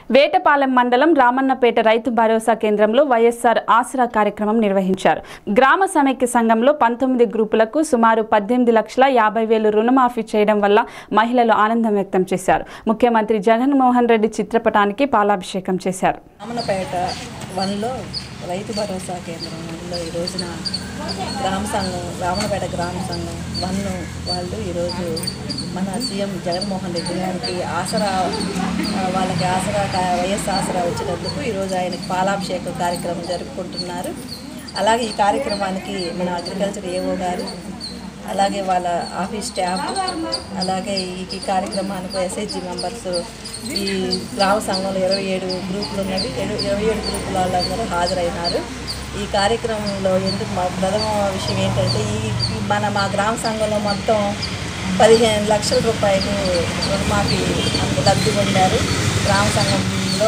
వేటపాలెం మండలం రామన్నపేట రైతు భరోసా కేంద్రంలో వైఎస్ఆర్ ఆసరా కార్యక్రమం నిర్వహించారు. గ్రామ సమైక్య సంఘంలో 19 గ్రూపులకు సుమారు 18,50,000 రుణమాఫీ చేయడం వల్ల మహిళలు ఆనందం వ్యక్తం చేశారు. ముఖ్యమంత్రి జగన్మోహన్ రెడ్డి చిత్రపటానికి పాలాభిషేకం చేశారు. రామన్నపేట 1లో రైతు భరోసా కేంద్రంలో ఈ రోజున గ్రామ సంఘం రామన్నపేట గ్రామ సంఘం 1 వాళ్ళు ఈరోజు మన సీఎం జగన్మోహన్ రెడ్డి గారికి ఆసరా వాళ్ళకి ఆసరా వైఎస్ ఆసరా వచ్చినందుకు ఈరోజు ఆయనకి పాలాభిషేకం కార్యక్రమం జరుపుకుంటున్నారు. అలాగే ఈ కార్యక్రమానికి మన అగ్రికల్చర్ ఏఓ గారు, అలాగే వాళ్ళ ఆఫీస్ స్టాఫ్, అలాగే ఈ కార్యక్రమానికి ఎస్హెచ్జి మెంబర్స్, ఈ గ్రామ సంఘంలో 27 గ్రూపులు ఉన్నవి, 27 గ్రూపుల వాళ్ళందరూ హాజరైనారు. ఈ కార్యక్రమంలో ఎందుకు మా ప్రథమ విషయం ఏంటంటే మా గ్రామ సంఘంలో మొత్తం 15 లక్షల రూపాయలు రుణమాఫీ లబ్ధి పొందారు. గ్రామ సంఘంలో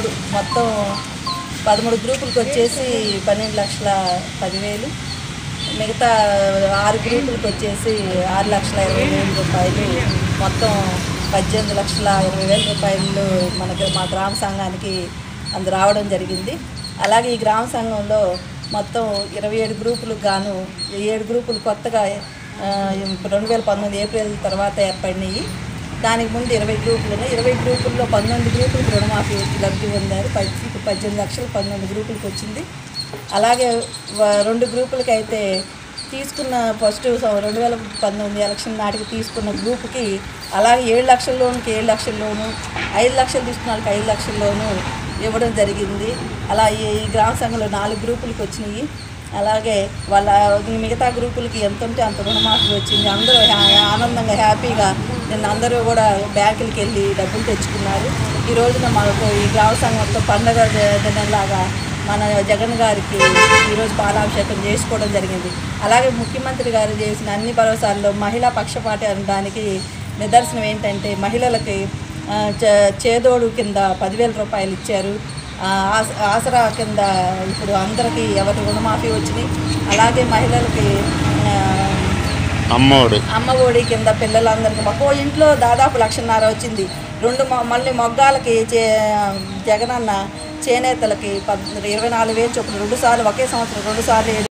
13 గ్రూపులకు వచ్చేసి 12,10,000, మిగతా 6 గ్రూపులకు వచ్చేసి 6,20,000 రూపాయలు, మొత్తం 18,20,000 రూపాయలు మా గ్రామ సంఘానికి రావడం జరిగింది. అలాగే ఈ గ్రామ సంఘంలో మొత్తం 27 గ్రూపులకు గాను 7 గ్రూపులు కొత్తగా 2019 ఏప్రిల్ తర్వాత ఏర్పడినాయి. దానికి ముందు 20 గ్రూపులు ఉన్నాయి. 20 గ్రూపుల్లో 19 గ్రూపులకు రుణమాఫీ లబ్ధి పొందారు. 18 లక్షలు 19 గ్రూపులకు వచ్చింది. అలాగే 2 గ్రూపులకి అయితే తీసుకున్న ఫస్ట్ 2019 ఎలక్షన్ నాటికి తీసుకున్న గ్రూప్కి అలాగే 7 లక్షల లోనుకి 7 లక్షల లోను, 5 లక్షలు తీసుకున్న వాళ్ళకి 5 లక్షల లోను ఇవ్వడం జరిగింది. అలా ఈ గ్రామ సంఘంలో 4 గ్రూపులకి వచ్చినాయి. అలాగే వాళ్ళ మిగతా గ్రూపులకి ఎంత ఉంటే అంత రుణమాఫీ వచ్చింది. అందరూ ఆనందంగా హ్యాపీగా నిన్న అందరూ కూడా బ్యాంకులకి వెళ్ళి డబ్బులు తెచ్చుకున్నారు. ఈ రోజున మాకు ఈ గ్రామ సంఘంతో పండగ దినంలాగా మన జగన్ గారికి ఈరోజు పాలాభిషేకం చేసుకోవడం జరిగింది. అలాగే ముఖ్యమంత్రి గారు చేసిన అన్ని భరోసాల్లో మహిళా పక్షపాతి అనడానికి నిదర్శనం ఏంటంటే మహిళలకి చేదోడు కింద 10,000 రూపాయలు ఇచ్చారు. ఆసరా కింద ఇప్పుడు అందరికీ ఎవరి రుణమాఫీ వచ్చినాయి. అలాగే మహిళలకి అమ్మఒడి కింద పిల్లలందరికీ ఒక్కో ఇంట్లో దాదాపు 1,50,000 వచ్చింది. మళ్ళీ మొగ్గాలకి జగనన్న చేనేతలకి 24,000 చొప్పున 2 సార్లు ఒకే సంవత్సరం 2 సార్లు